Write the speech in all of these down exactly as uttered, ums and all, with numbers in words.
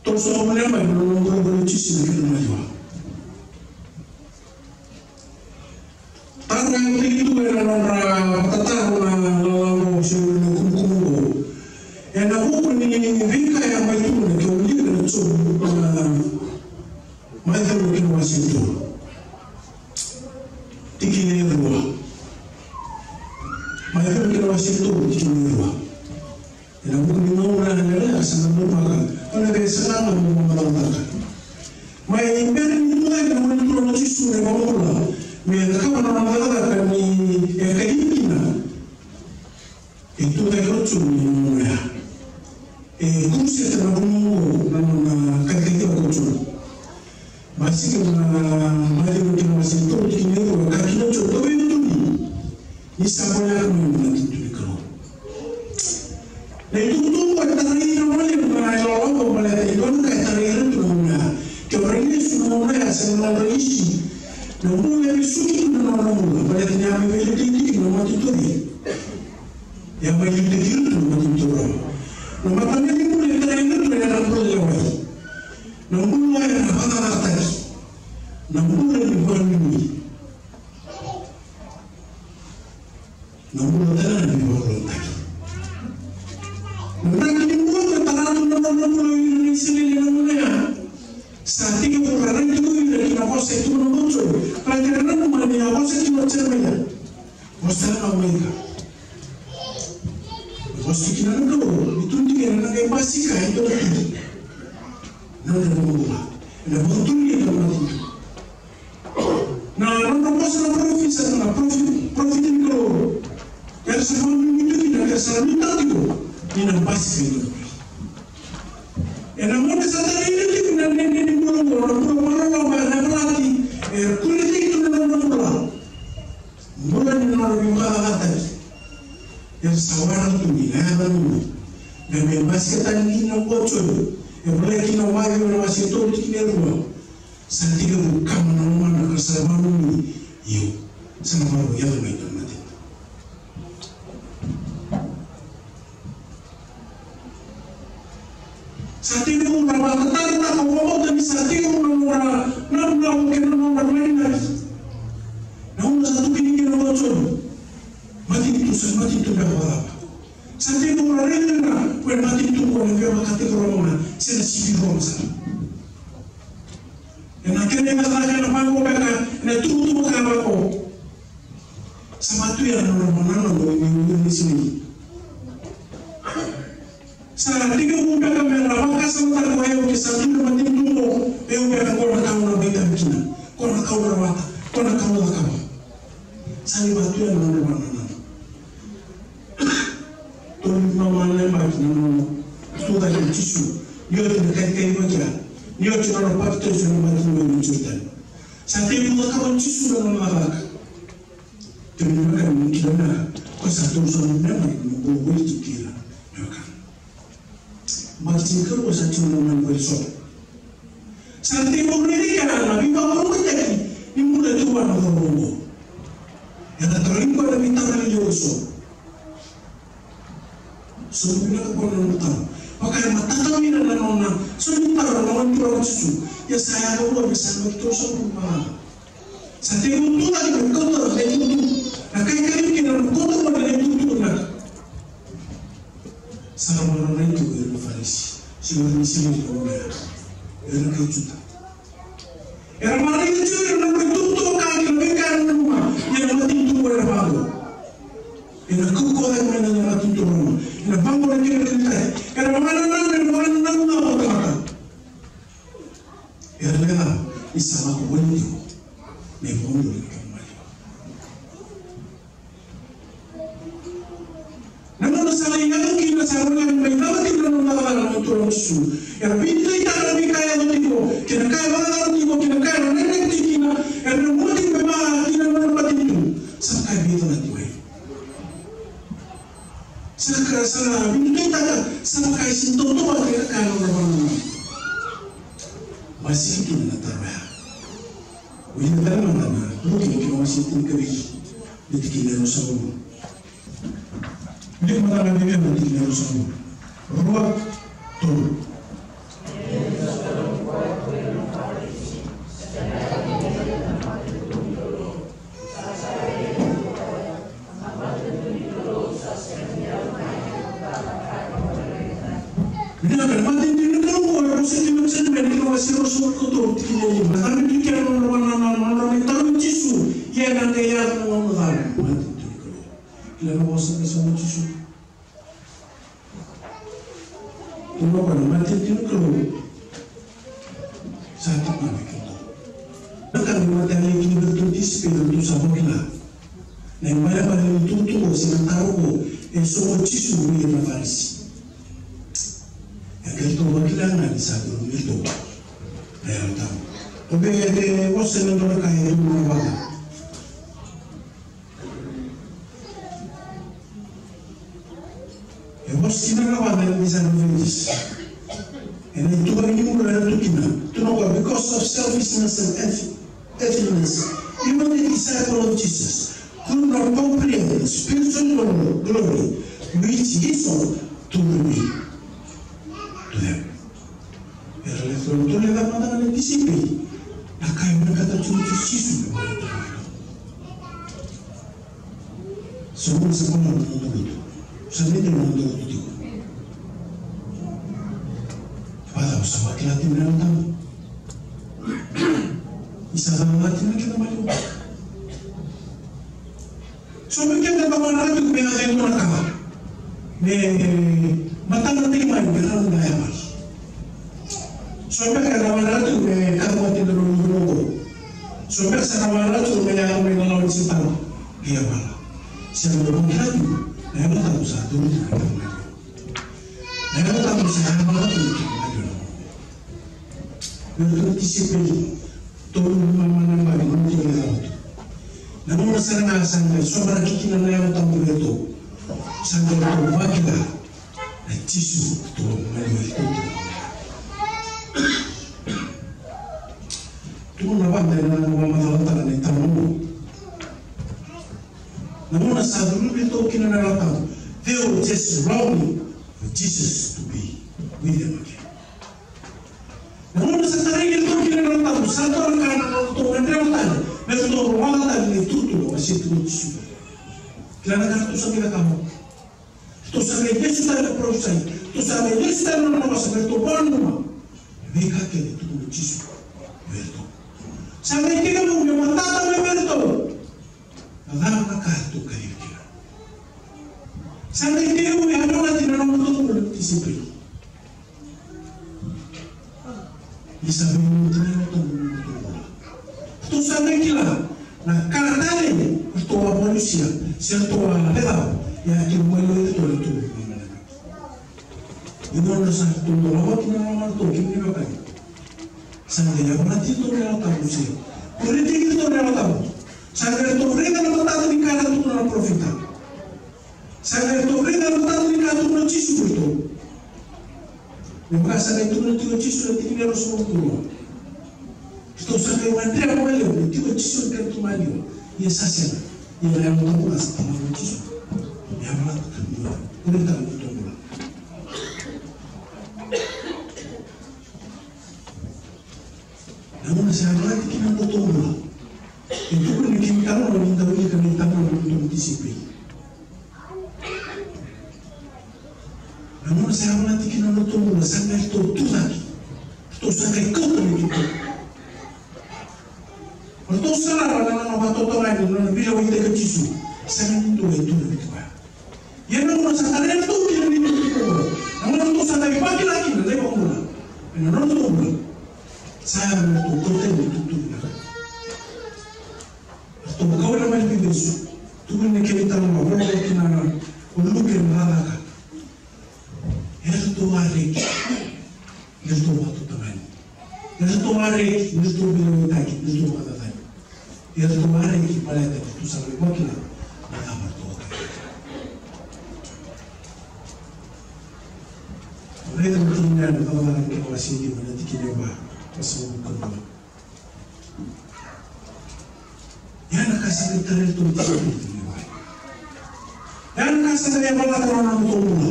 Terus orang mana yang belum berlucu sih dengan majwa. Tangan yang itu yang orang tetap orang suruh kumkum. Yang aku pun ini mereka yang maju nak kembali dan coba maju ke Washington. Tikinya dua. Maju ke Washington tikinya dua. Yang aku ni mau nak ada asal nama kalau biasa nama nama Mai mbele ni lagi na mwana tuwa nachisu na mamula. Mea kama na mamala kani ya kaipina. Itu na yotu ni mwea. E kumsi ya tababumu na na kakaitia wakotu. Basi kama mali mkina wasinto ukikineko wakakina choto we yotu ni. Nisabona kama mbele kitu na itu tu kwa tarehe na wale mnaelewa kwa wale ndio tarehe tunamwona. Kemudian semua semua berisi, namun yang suci nama-nama pada dunia ini tinggi nama itu dia, yang bagi tinggi itu nama itu orang. Nama kami ini pun yang terakhir itu yang nama lewat, namun yang apa atas, namun yang dibuat ini, namun yang dibuat lagi. Namun ini pun tentang nama-nama Indonesia ini namanya. Saat ini orang itu dari negara itu menonton, pelajaran mana negara itu macam mana? Masalah Amerika. Masalah kita itu itu dia negara basi kaya itu lagi. Nada mula, nada betul dia nama itu. Nah, orang masalah profit sana, profit profit itu. Yang sebelum itu tidak kesalahan itu, ini basi itu. Yang namun kesalahan ini tidak ada di mulut orang orang orang yang berarti kulit itu dalam mulut. Mulut ini orang yang berkata yang sawaran itu ni, apa ni? Dan membahas kita ni nak bocor. Yang boleh kita wajib orang masih tahu di kini rumah. Santiga bukan mana-mana kesalahan ini. Yo, sama baru yang main mati. Saat ini orang berkata tak mau tapi saat ini orang nak nak mungkin orang lain lagi. Namun satu kini kita bocor, mati itu mati itu dah apa? Saat ini orang lain nak, bukan mati itu orang yang berkata orang mana, saya sibuk orang sana. Yang akhirnya masalahnya nak mahu mereka, nak tunggu tunggu kerana apa? Sama tu yang orang mana orang ini di sini. Saat tiga bulan kami melakukan sementara kau yang kisah itu mati tunggu, yang mereka kau nak kau nak baca begini, kau nak kau nak baca, kau nak kau nak kau. Saya batu yang mana mana. Tuh nama lain batu nama tu dah yang cisu, dia tidak kait kait baca, dia cuma dapat tu cuma batu yang cerita. Saat ini mereka kau cisu dalam marak, jadi mereka mungkin nak kau satu soal nama itu boleh dikira, mereka. Masih kerja satu nama bersama. Saat ini mereka nak bimbang orang lagi, ini muda tuan orang. Yang terlibat dalam bintang religioso. Sebenarnya kau nak tahu, pakai mata kami dan nona, sebentar orang tua cucu, ya saya tahu bisa betul semua. Saat ini tu lagi berkata, lagi tu, nak kaya kaya kita berkata pada lagi tu nak. Sama orang itu berbeda Farisi, semua misi berbeda, orang kaya juta. Yang mana itu yang nak bertutur kaki lebih kan rumah, yang mati itu berapa? Yang aku kau yang mana yang mati itu rumah, yang bangku lagi berkata, yang mana nak yang mana nak nak berkata. Yang mana isama aku boleh itu, memang boleh kembali. Namun salah yang mungkin saya boleh mengenal tidak mengenal itu orang su. Yang pintu itu lebih kaya itu, kita kaya mana itu, kita kaya mana itu kita, yang mungkin memang kita mendapat itu, sampai begitu nanti baik. Sekarang salah pintu itu sampai sinto tu kita kaya orang masih itu nak terbayar. Wujud dalam mana, mungkin kita masih tinggal di kita bersama. Dia mana lagi yang nanti harus semua. Ruang turun. Bila bermati di negara kau mesti macam mana kalau masih harus berkotor tinggal di mana? Tapi kita orang orang orang orang tahu cisu, ia nanti ia orang orang mati di negara. Bila orang sampai sama cisu, tu orang mati di negara. Satu mana kita? Bukan mati yang ini betul disiplin tu sama kita. Yang mana mana itu tu orang tahu, esok cisu dia berfarisi. Kerto wakilan di satu itu, ayam tahu. Tapi ada bosan yang orang kaya itu mana? Ya bos kita kawan yang bisa menjadi. Ini itu bagi orang itu kita. Itu nak because of selfishness and emptiness, even the disciple of Jesus could not comprehend the spiritual glory which he saw to me. Pero le preguntó le da mandar al discípulo. Acá hay una cata muchísimo. Somos se pone no mundo. Sabete no mundo tudo. Pada usaba que la tiene andando. Y sabe la tiene que tomar. Sobre que te va a dar tu pena de una cama. Me matando te mai berang na yamal. Sobe ka ramana tu me kamati do rugo. Sobe sa ramana tu me ya me na lawan sipan. Dia bala. Siapa orang lagi? Saya tak tahu satu ni. Saya tak tahu saya mana tu. Betul disiplin. Turun mana mana bagi nanti lewat. Namun sekarang asal sobat kita nak lewat tamu itu. Sampai tu wakilah. Cisu tu melihat itu. Tu nampak dari mana masalah tanah ini tamu. Namun saat dulu itu kita nak tahu, they were just longing for Jesus to be with them again. Namun sekarang itu kita nak tahu, satu orang kan tu orang tahu, mereka tu orang tahu itu tu masih tu Yesus. Kita nak tahu sampai kamu. Tu sabe que isso está no processo. Tu sabe que isso está no nosso verto bom. Vem cá que tu não diz verto. Sabe que não me matar também verto. Nada na cara tu querer que. Sabe que eu me adoro de não mundo por disciplina. E sabe não tem outro mundo. Tu sabe que lá na cara dele estou a polícia, se estou a levar. Ya que muelo itu itu. Ini orang satu orang kita orang tu kita ni apa? Sampai yang mana itu orang tahu sih. Politik itu orang tahu. Sampai itu mereka orang tahu di kana tu orang profita. Sampai itu mereka orang tahu di kana tu orang cisu itu. Mereka sampai itu orang cisu itu ni orang semua tu. Itu sampai orang muelo itu cisu kan tu muelo. Ia sahaja. Ia yang tahu asal orang cisu. Yang mana kedua, kita tahu betul pula. Namun saya lagi kita betul pula. Itu pun kita orang minta bagi kami tahu untuk disiplin. Namun saya lagi kita betul pula sampai itu tu lagi, tu sampai kau kami kita. Waktu sekarang orang orang betul orang ini bila kita kecisu, saya minta itu lebih kuat. Yang nak masa kalian tu kita ni tu, namun tu sampai pagi lagi nanti bawa mula, namun tu mula, saya tu konten itu tu nak. Tu kau nama lebih besar, tu ni kita nama orang kita nama, orang kita nama kan. Yang tu hari, yang tu waktu teman, yang tu hari, yang tu bila kita, yang tu waktu teman, yang tu hari kita malah tu sampai pagi lagi, nak apa tu? Mereka bertinggal orang yang masih di mana tiada bah pasal bukan. Yang nak kasih kita itu tidak boleh. Yang nak kasih saya malah orang itu mula.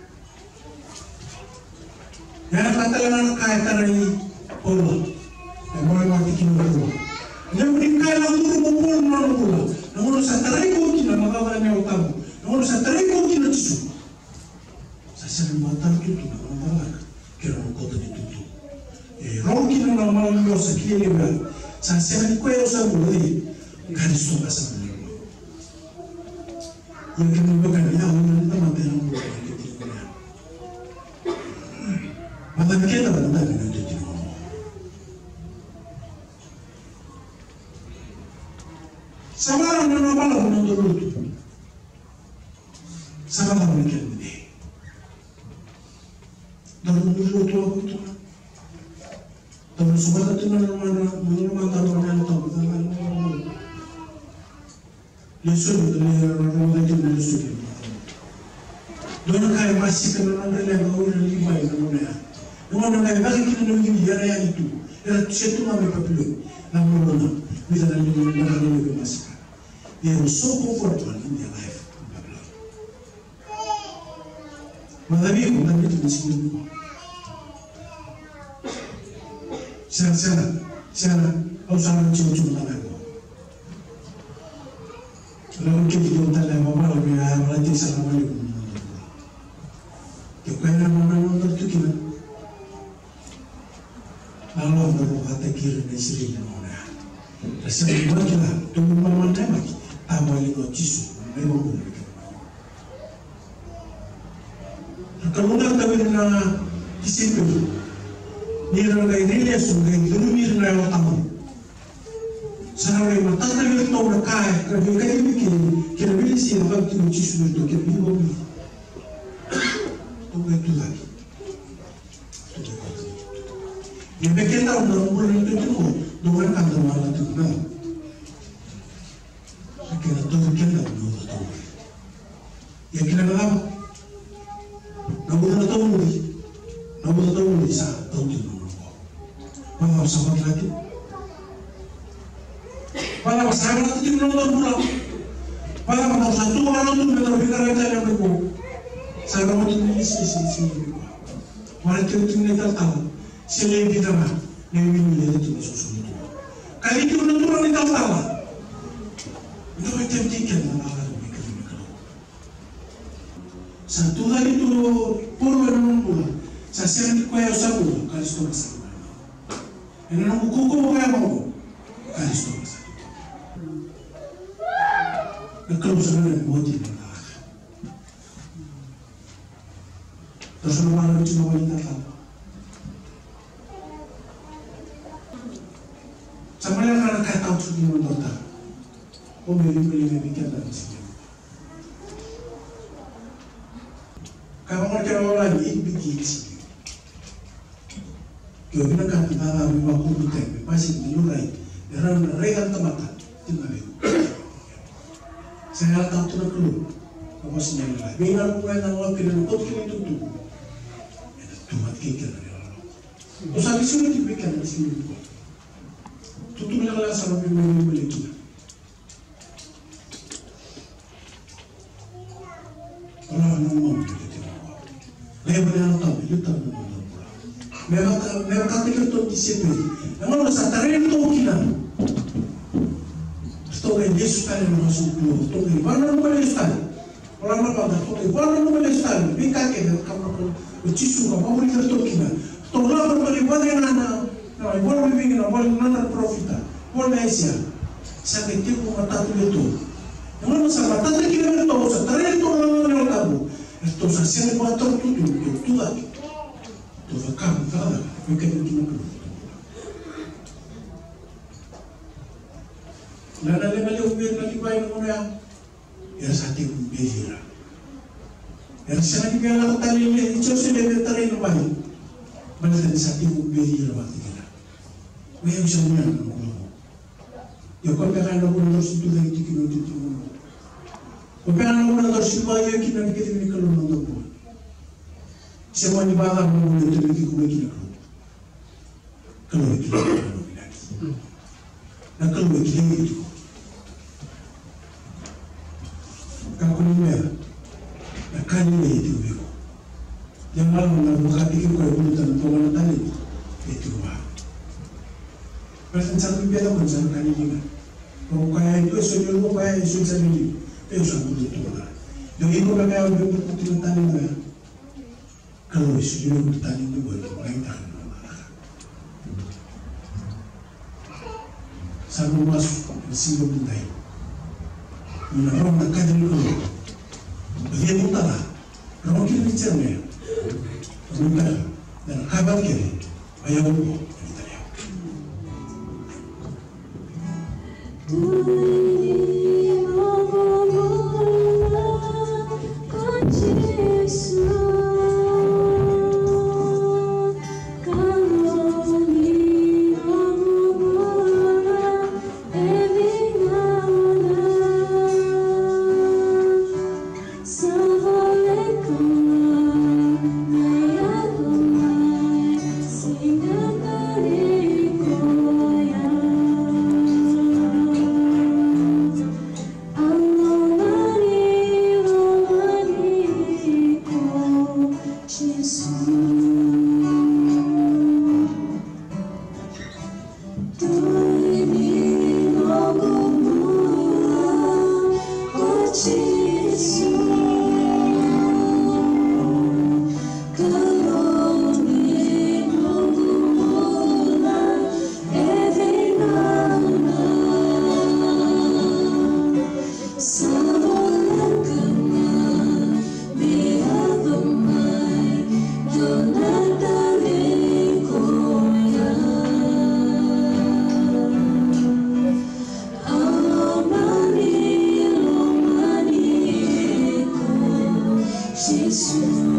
Yang kata orang kaya tadi pola, yang boleh mati kini pola. Yang berikan lalu berkumpul mana pola. Namun saya tarik koki nama kawan yang utama. Namun saya tarik koki nanti su. Saya mata itu tu, nama sa sema ni kweo sa mulai Kristo basa yang kami bukan ya orang teman teman mulai kita mana kita pada dah dengan dia sama orang nama malam menonton itu sama orang mikir ini dalam dulu tu aku tu dalam semua tu mana mana mana mana mana tahu dalam lesu itu ni orang orang itu lesu itu dona kaya masih kena orang yang orang lima yang mana orang yang bagi kita nak pergi biar yang itu era setu kami perlu nama mana bisa nanti mana mana masih they are so comfortable in their life. Madami ko na dito ni sino. Siya siya siya ang sarang chinuchun na lang. Alam ko yung tala mama ko na wala din sa naman yung. Yung kaya naman naman na tukina. Lalo na ko katakir na sila na muna. Kasi ang iba kila tumumama na maki tama liko chisu na iba ko. Kalau nak tahu na disiplin, ni orang lain ni dia sudah itu ni orang lain tahu. Sekarang ni mata lagi tahu nak kaya, kerana kaya bikin, kira bila siapa tu chisu itu kira bila bumi, tu itu lagi. Yang bikin tahu orang orang itu tu, dua kan tu malah tu na. Kira tu kira tu tu. Yang kira apa? Namun tak tahu ni, namun tak tahu ni sah tahu tu namun apa. Mana sahabat lagi? Mana sahabat lagi namun pulang. Mana mana satu orang tu benar benar ada yang berku. Sahabat tu ni si si si. Mana tu tu ni tak tahu. Selain kita mah, ni ni dia tu susu tu. Kali tu orang tu orang ni tak tahu. Itu macam tiket mana. Satu lagi tu purwa namun pula, saya ni kaya sabu kalis tu masa. Ini namun kuku kaya mau kalis tu masa. Kalau sebenarnya mau jadi mana? Terus mana macam mana kita tahu? Sebenarnya kalau kaya tahu tu dia mana tahu? Oh beli beli beli kita dah sini. Kalau mereka orang ini begitu, kalau kita kan kita ada waktu bukan, pasti mulai orang rekan tempat tinggal itu. Saya tahu tu nak keluar, apa sih yang lain? Bila mulai nak kena kot kena itu tu, itu mati kita ni orang. Terus habis itu diberikan di sini. Tutup yang lain sama bimbo boleh tu. Orang normal. Mereka yang tahu, itu tahu betul. Mereka mereka kata itu disiplin. Namun masa tarik itu kita. Setelah ini sekali masuk dulu. Setelah mana boleh sekali. Orang apa dah? Setelah mana boleh sekali. Bingkai kita kamu bercisu kamu boleh itu kita. Setelah berapa boleh nana. Nah, boleh bikin boleh nana profita. Boleh Asia. Sampai tiap mata itu. Namun masa mata tarik kita betul. Tarik itu orang yang tahu. Então, se você não matou tudo, tudo, tudo aqui. Tudo acaba, nada, eu quero que não. Nada leva lhe ouvir na língua e não é. Era só ter um beijo. Era só que ela está ali, e se você deve estar aí no bairro. Mas ele só ter um beijo na bateria. O eu já não é. Eu quando pegar no mundo, se tudo aí que não te tudo. Opera namun ada siapa yang kita kita ini kalau nonton pun, siapa ni bawa namun itu lagi kita kita kalau kalau itu kalau lagi, nak kalau itu itu, kalau ni mer, nak kali ni itu itu, yang malam nak buka tiket kau pun tak nampak mana tadi itu bah. Pasal satu biasa pun satu kali ni, kalau kaya itu sesuatu kalau kaya itu sesuatu eu já mudei tudo lá. Eu ia para cá, eu vi um pouquinho de talinho lá. Kalau isso, eu vi um talinho do olho, vai entrar no mar. Sano masu singo bindai. Ina rom na kadri ko. Dia mutala. Rom kini cerne. Rumba dan kabar kiri. Ayaw ko. Jesus.